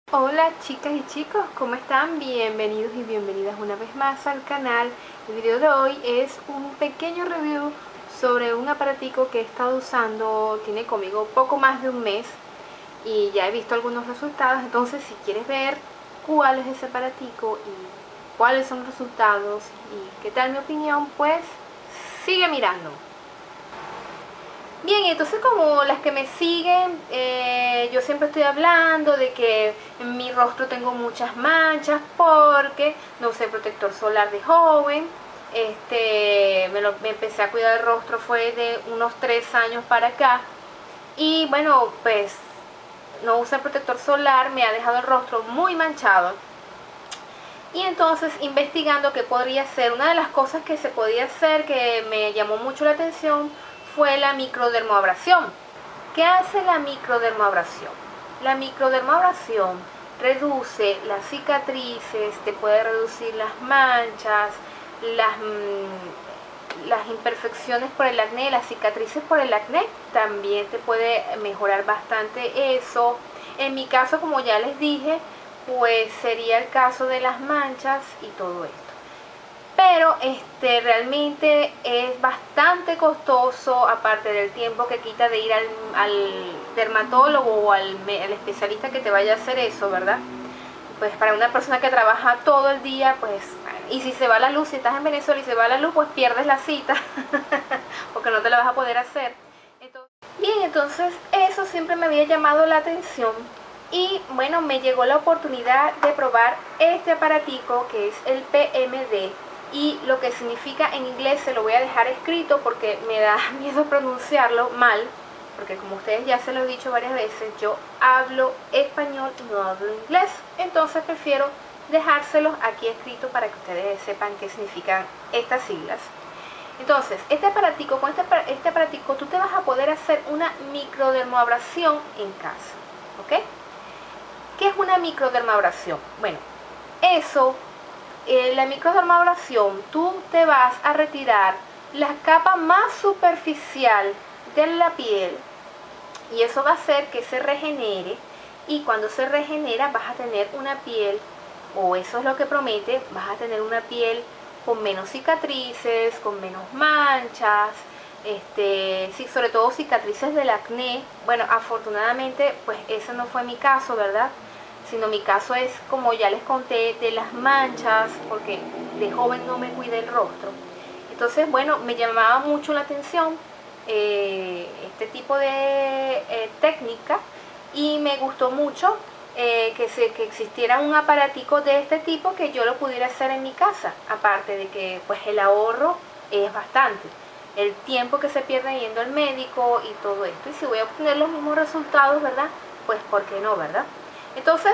Hola chicas y chicos, ¿cómo están? Bienvenidos y bienvenidas una vez más al canal. El video de hoy es un pequeño review sobre un aparatico que he estado usando, tiene conmigo poco más de un mes y ya he visto algunos resultados. Entonces si quieres ver cuál es ese aparatico y cuáles son los resultados y qué tal mi opinión, pues sigue mirando. Bien, entonces como las que me siguen, yo siempre estoy hablando de que en mi rostro tengo muchas manchas porque no usé protector solar de joven. Me empecé a cuidar el rostro fue de unos 3 años para acá. Y bueno, pues no usé protector solar, me ha dejado el rostro muy manchado. Y entonces investigando qué podría ser, una de las cosas que se podía hacer que me llamó mucho la atención fue la microdermoabrasión. ¿Qué hace la microdermoabrasión? La microdermoabrasión reduce las cicatrices, te puede reducir las manchas, las imperfecciones por el acné, las cicatrices por el acné, también te puede mejorar bastante eso. En mi caso, como ya les dije, pues sería el caso de las manchas y todo esto. Pero realmente es bastante costoso, aparte del tiempo que quita de ir al dermatólogo o al especialista que te vaya a hacer eso, ¿verdad? Pues para una persona que trabaja todo el día, pues, y si se va la luz, si estás en Venezuela y se va la luz, pues pierdes la cita, porque no te la vas a poder hacer. Entonces eso siempre me había llamado la atención. Y bueno, me llegó la oportunidad de probar este aparatico que es el PMD. Y lo que significa en inglés se lo voy a dejar escrito porque me da miedo pronunciarlo mal. Porque como ustedes ya se lo he dicho varias veces, yo hablo español y no hablo inglés. Entonces prefiero dejárselos aquí escrito para que ustedes sepan qué significan estas siglas. Entonces, con este aparatico tú te vas a poder hacer una microdermoabrasión en casa, ¿ok? ¿Qué es una microdermabrasión? Bueno, la microdermabrasión, tú te vas a retirar la capa más superficial de la piel y eso va a hacer que se regenere, y cuando se regenera vas a tener una piel, o eso es lo que promete, vas a tener una piel con menos cicatrices, con menos manchas, sí, sobre todo cicatrices del acné. Bueno, afortunadamente pues ese no fue mi caso, ¿verdad? Sino mi caso es, como ya les conté, de las manchas, porque de joven no me cuidé el rostro. Entonces, bueno, me llamaba mucho la atención este tipo de técnica, y me gustó mucho que existiera un aparatico de este tipo que yo lo pudiera hacer en mi casa. Aparte de que pues el ahorro es bastante, el tiempo que se pierde yendo al médico y todo esto, y si voy a obtener los mismos resultados, ¿verdad? Pues ¿por qué no, verdad? Entonces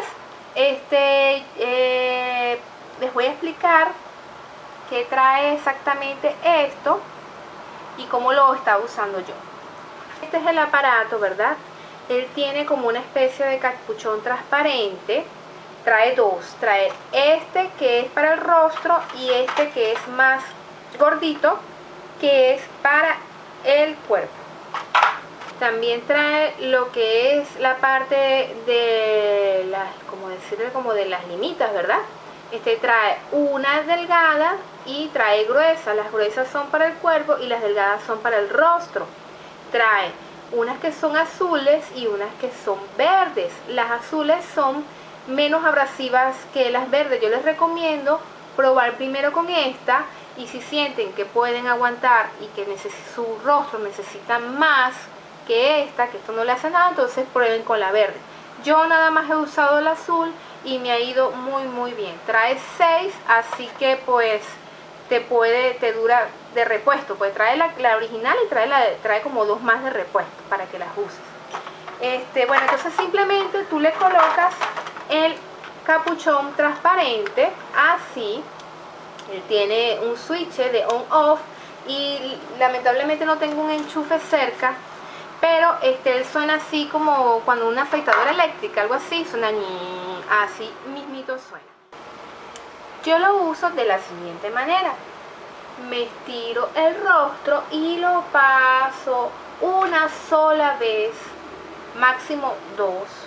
les voy a explicar qué trae exactamente esto y cómo lo estaba usando yo. Este es el aparato, ¿verdad? Él tiene como una especie de capuchón transparente. Trae dos, trae este que es para el rostro y este que es más gordito, que es para el cuerpo. También trae lo que es la parte de las, como decirle, como de las limitas, ¿verdad? Trae una delgada y trae gruesas. Las gruesas son para el cuerpo y las delgadas son para el rostro. Trae unas que son azules y unas que son verdes. Las azules son menos abrasivas que las verdes. Yo les recomiendo probar primero con esta, y si sienten que pueden aguantar y que su rostro necesita más que esta, que esto no le hace nada, entonces prueben con la verde. Yo nada más he usado el azul y me ha ido muy bien. Trae 6, así que pues te dura de repuesto. Pues trae la original y trae como 2 más de repuesto para que las uses. Bueno, entonces simplemente tú le colocas el capuchón transparente así. Él tiene un switch de on-off y lamentablemente no tengo un enchufe cerca, pero él suena así como cuando una afeitadora eléctrica, algo así, suena así mismito suena. Yo lo uso de la siguiente manera: me estiro el rostro y lo paso una sola vez, máximo 2,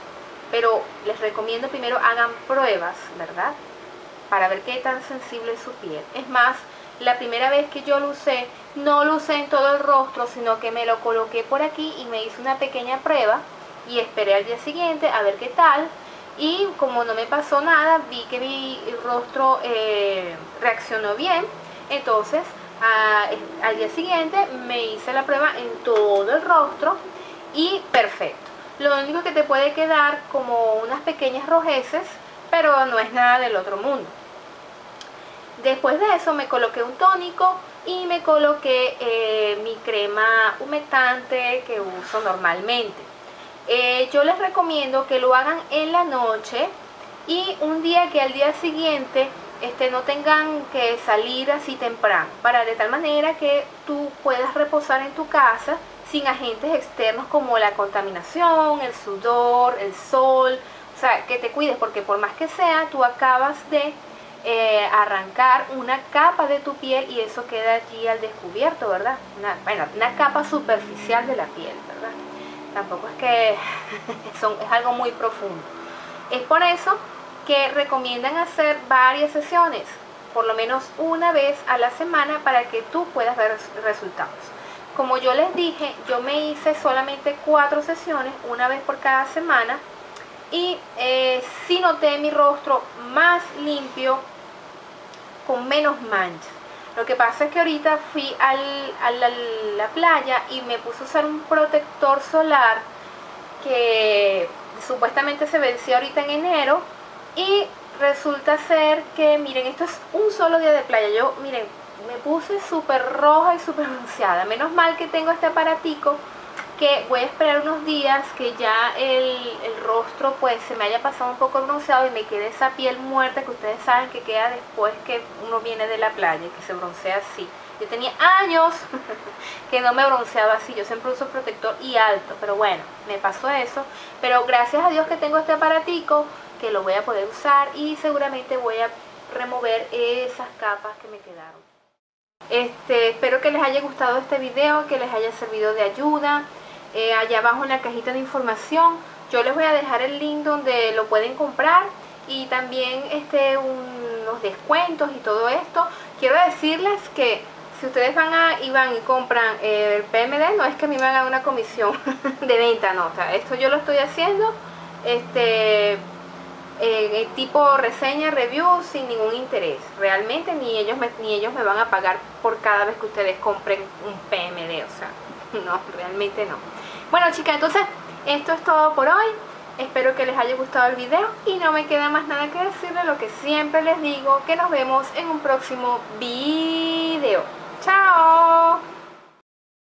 pero les recomiendo primero hagan pruebas, ¿verdad? Para ver qué tan sensible es su piel. Es más, la primera vez que yo lo usé, no lo usé en todo el rostro, sino que me lo coloqué por aquí y me hice una pequeña prueba y esperé al día siguiente a ver qué tal. Y como no me pasó nada, vi que mi rostro reaccionó bien. Entonces al día siguiente me hice la prueba en todo el rostro y perfecto. Lo único que te puede quedar como unas pequeñas rojeces, pero no es nada del otro mundo. Después de eso me coloqué un tónico y me coloqué mi crema humectante que uso normalmente. Yo les recomiendo que lo hagan en la noche y un día que al día siguiente no tengan que salir así temprano, para de tal manera que tú puedas reposar en tu casa sin agentes externos como la contaminación, el sudor, el sol. O sea, que te cuides, porque por más que sea, tú acabas de arrancar una capa de tu piel y eso queda allí al descubierto, ¿verdad? Una capa superficial de la piel, ¿verdad? Tampoco es que es algo muy profundo. Es por eso que recomiendan hacer varias sesiones, por lo menos una vez a la semana, para que tú puedas ver resultados. Como yo les dije, yo me hice solamente 4 sesiones, una vez por cada semana, y sí noté mi rostro más limpio, con menos manchas. Lo que pasa es que ahorita fui a la playa y me puse a usar un protector solar que supuestamente se venció ahorita en enero, y resulta ser que, miren, esto es un solo día de playa. Yo, miren, me puse súper roja y súper bronceada. Menos mal que tengo este aparatico, que voy a esperar unos días que ya el rostro pues se me haya pasado un poco bronceado y me quede esa piel muerta que ustedes saben que queda después que uno viene de la playa, que se broncea así. Yo tenía años que no me bronceaba así, yo siempre uso protector y alto, pero bueno, me pasó eso. Pero gracias a Dios que tengo este aparatico, que lo voy a poder usar, y seguramente voy a remover esas capas que me quedaron. Espero que les haya gustado este video, que les haya servido de ayuda. Allá abajo en la cajita de información yo les voy a dejar el link donde lo pueden comprar, y también unos descuentos y todo esto. Quiero decirles que si ustedes van y compran el PMD, no es que me van a dar una comisión de venta, no. O sea, esto yo lo estoy haciendo tipo reseña, review, sin ningún interés. Realmente ni ellos me van a pagar por cada vez que ustedes compren un PMD. O sea, no, realmente no. Bueno, chicas, entonces esto es todo por hoy. Espero que les haya gustado el video y no me queda más nada que decirles lo que siempre les digo, que nos vemos en un próximo video.